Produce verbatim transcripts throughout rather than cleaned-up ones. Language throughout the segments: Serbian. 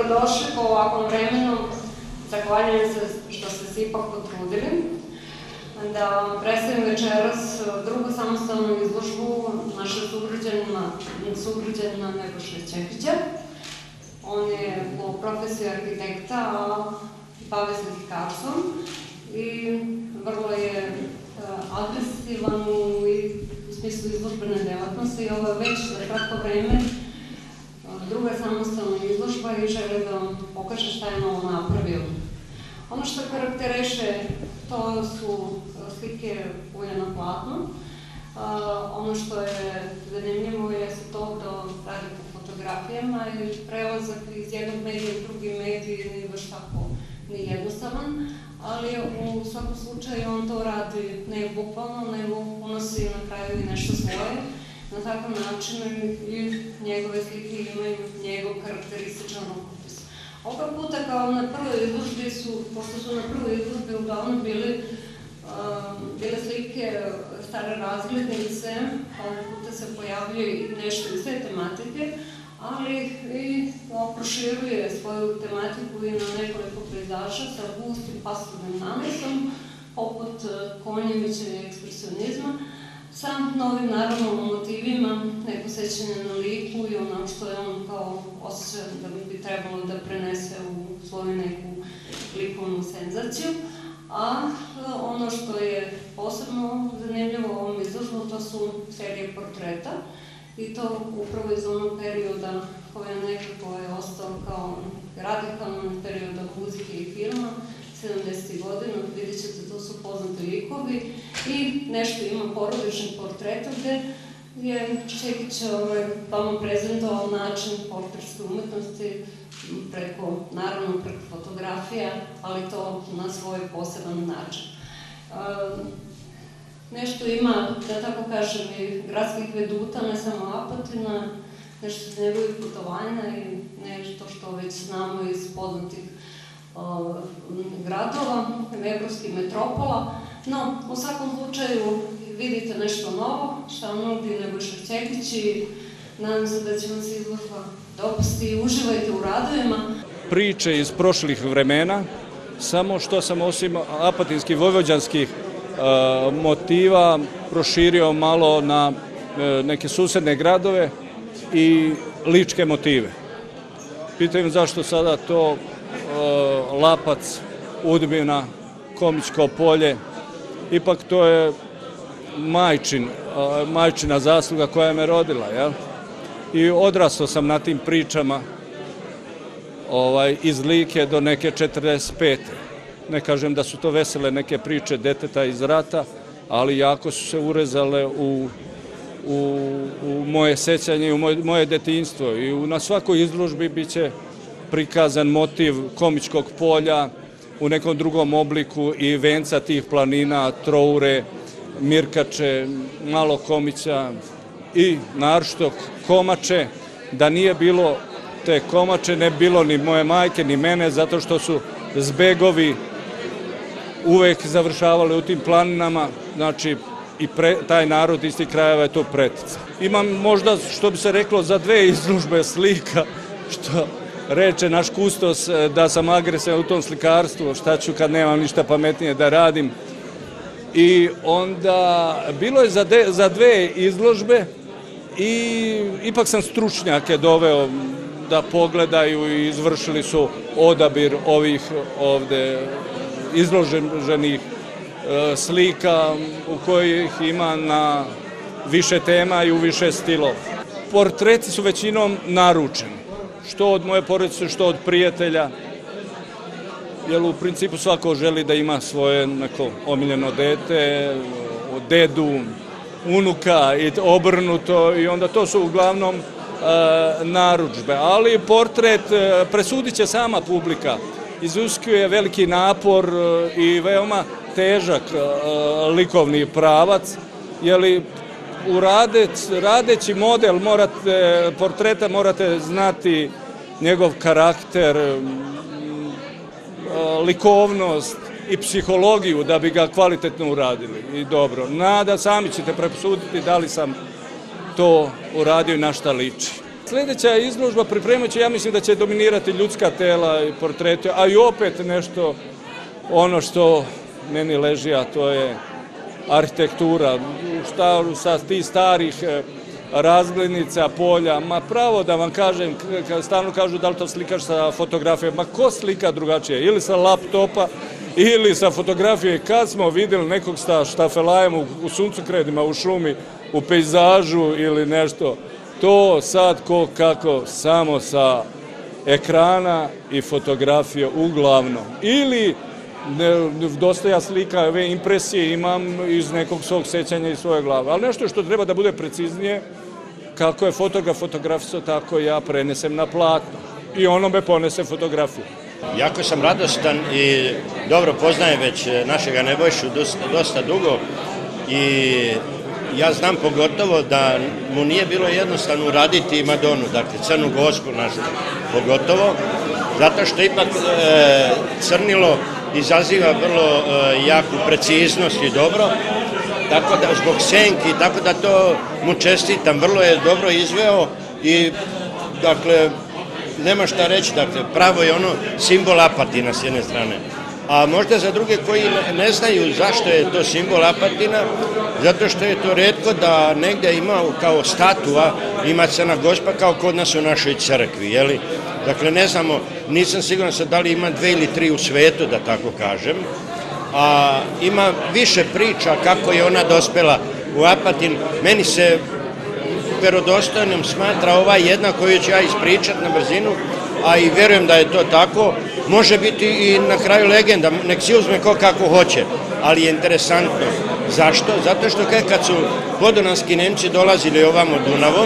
dobrodošli po ovakvom vremenu. Zahvaljujem se što ste se ipak potrudili. Da vam predstavim večeras drugu samostalnu izložbu našeg sugrađanina Nebojše Ćepića. On je po profesiji arhitekta, a bave se slikarstvom i vrlo je agresivan u smislu izložbene delatnosti i ovo je već za kratko vreme druga samostalna izložba i žele da vam pokaže šta je novo napravio. Ono što karakteriše to su slike ulja na platnu. Ono što je zanimljivo je to da radi po fotografijama i prelazak iz jednog medija u drugi medij nije baš tako ni jednostavan, ali u svakom slučaju on to radi ne bukvalno, nego unosi na kraju i nešto svoje. Na takav način i njegove slike imaju njegov karakterističan rukopis. Ovoga puta kao na prvoj izložbi su, pošto su na prvoj izložbi uglavnom bile slike stare razglednice, ovog puta se pojavljuje i nešto iz te tematike, ali i proširuje svoju tematiku i na nekoliko pejzaža sa gustim pastelnim nanesom, poput Konjevićevog ekspresionizma, sa novim, naravno, motivima, neko sećanje na liku i ono što je on kao osjećao da bi trebalo da prenese u svoju neku likovnu senzaciju. A ono što je posebno zanimljivo u ovom izložbu, to su serije portreta i to upravo iz onog perioda koji je nekako je ostao kao radikalan perioda muzike i filma, sedamdesetih godina, vidjet ćete, to su poznati likovi i nešto ima porodičnih portreta gde je Ćepić vama prezentovao način portretske umetnosti preko, naravno preko fotografija, ali to na svoj poseban način. Nešto ima, da tako kažem, i gradskih veduta, ne samo Apatina, nešto iz njegovih putovanja i nešto što već znamo iz poznatih gradova, evropskih metropola, no u svakom slučaju vidite nešto novo, šta nudi Nebojša Ćepić i nadam se da će vam se izložba dopasti i uživajte u radovima. Priče iz prošlih vremena, samo što sam osim apatinskih vojvođanskih motiva proširio malo na neke susedne gradove i ličke motive. Pitam zašto sada to Lapac, Udbina, Komićko polje, ipak to je majčina zasluga koja me rodila, jel? I odrastao sam na tim pričama iz Like do neke četrdeset pete. Ne kažem da su to vesele neke priče deteta iz rata, ali jako su se urezale u moje sećanje i u moje detinjstvo. I na svakoj izložbi bit će prikazan motiv Komićkog polja u nekom drugom obliku i venca tih planina, Troure, Mirkače, malo Komića i naročito Komače. Da nije bilo te Komače, ne bi bilo ni moje majke, ni mene, zato što su zbegovi uvek završavali u tim planinama, znači i taj narod iz tih krajeva je to pretica. Imam možda, što bi se reklo, za dve izložbe slika, što reče naš kustos da sam agresivan u tom slikarstvu, šta ću kad nemam ništa pametnije da radim. I onda bilo je za dve izložbe i ipak sam stručnjake doveo da pogledaju i izvršili su odabir ovih ovde izloženih slika u kojih ima na više tema i u više stilova. Portreti su većinom naručeni, što od moje porodice, što od prijatelja, jer u principu svako želi da ima svoje neko omiljeno dete, dedu, unuka i obrnuto i onda to su uglavnom narudžbe. Ali portret presudit će sama publika. Iziskuje veliki napor i veoma težak likovni pravac, jer radeći model portreta morate znati njegov karakter, likovnost i psihologiju da bi ga kvalitetno uradili i dobro. Nada, sami ćete presuditi da li sam to uradio i na šta liči. Sljedeća izložba pripremajući, ja mislim da će dominirati ljudska tela i portrete, a i opet nešto ono što meni leži, a to je arhitektura, šta sa tih starih razglednica, polja, ma pravo da vam kažem, stalno kažu da li to slikaš sa fotografije, ma ko slika drugačije, ili sa laptopa, ili sa fotografije. Kad smo vidjeli nekog sa štafelajem u suncokretima, u šumi, u pejzažu ili nešto, to sad ko kako, samo sa ekrana i fotografije uglavnom. Ili dosta ja slika, ove impresije imam iz nekog svog sećanja i svoje glave. Ali nešto što treba da bude preciznije, kako je fotograf fotografisao, tako ja prenesem na platno. I ono me ponese fotografiju. Jako sam radostan i dobro poznajem već našega Nebojšu dosta dugo i ja znam pogotovo da mu nije bilo jednostavno uraditi Madonu, dakle Crnu Gospu našu pogotovo, zato što ipak e, crnilo izaziva vrlo e, jaku preciznost i dobro, tako da zbog senki, tako da to mu čestitam, vrlo je dobro izveo i dakle nema šta reći, dakle pravo je ono simbol Apatina s jedne strane. A možda za druge koji ne znaju zašto je to simbol Apatina, zato što je to retko da negdje ima kao statua, ima Crna Gospa kao kod nas u našoj crkvi, jeli? Dakle, ne znamo, nisam siguran sad da li ima dve ili tri u svetu, da tako kažem, a ima više priča kako je ona dospela u Apatin. Meni se verodostojnom smatra ova jedna koju ću ja ispričati na brzinu, a i verujem da je to tako. Može biti i na kraju legenda, nek si uzme ko kako hoće, ali je interesantno. Zašto? Zato što kad su podunavski Nemci dolazili ovamo Dunavom,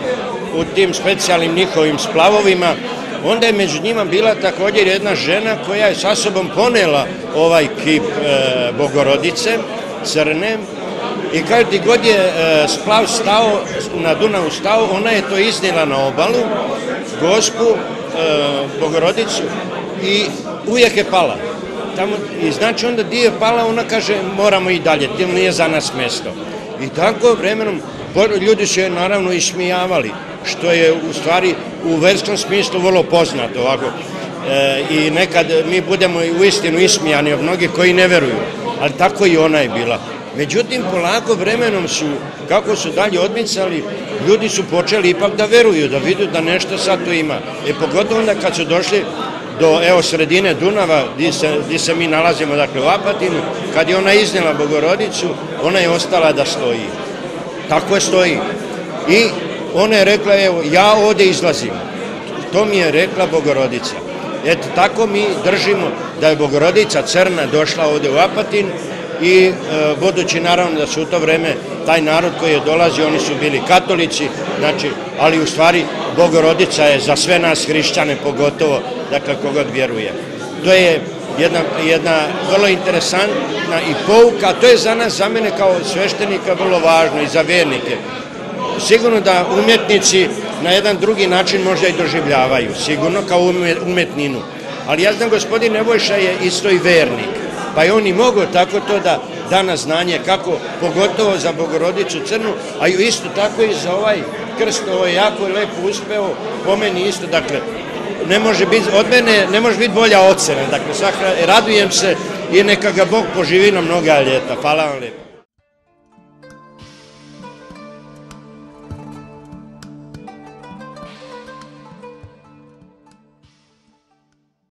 u tim specijalnim njihovim splavovima, onda je među njima bila također jedna žena koja je sa sobom ponela ovaj kip e, Bogorodice, crne, i kad ti god je e, splav stao, na Dunavu stao, ona je to iznijela na obalu, Gospu, e, Bogorodicu, i uvijek je pala. Tamo, i znači onda di je pala, ona kaže moramo i dalje, tim nije za nas mjesto. I tako vremenom ljudi su je naravno ismijavali, što je u stvari u verskom smislu vrlo poznato ovako. E, I nekad mi budemo u istinu ismijani od mnogih koji ne veruju, ali tako i ona je bila. Međutim, polako vremenom su, kako su dalje odmicali, ljudi su počeli ipak da veruju, da vidu da nešto sad tu ima. E pogotovo onda kad su došli do evo sredine Dunava, gdje se, gdje se mi nalazimo, dakle u Apatinu, kad je ona iznijela Bogorodicu, ona je ostala da stoji. Tako je stoji. I ona je rekla, evo, ja ovdje izlazim. To mi je rekla Bogorodica. Eto, tako mi držimo da je Bogorodica crna došla ovdje u Apatin i e, budući naravno da su u to vreme taj narod koji je dolazio, oni su bili katolici, znači, ali u stvari Bogorodica je za sve nas hrišćane pogotovo, dakle kogod vjeruje. To je jedna, jedna vrlo interesantna i pouka, a to je za nas, za mene kao sveštenika vrlo važno i za vjernike. Sigurno da umjetnici na jedan drugi način možda i doživljavaju, sigurno kao umetninu. Ali ja znam, gospodin Nebojša je isto i vernik, pa je on i mogao tako to da da na znanje kako, pogotovo za Bogorodicu crnu, a isto tako i za ovaj krst, ovo je jako lepo uspeo, po meni isto, dakle, ne može biti, od mene ne može biti bolja ocena, dakle, radujem se i neka ga Bog poživi na mnoga ljeta. Hvala vam lijepo.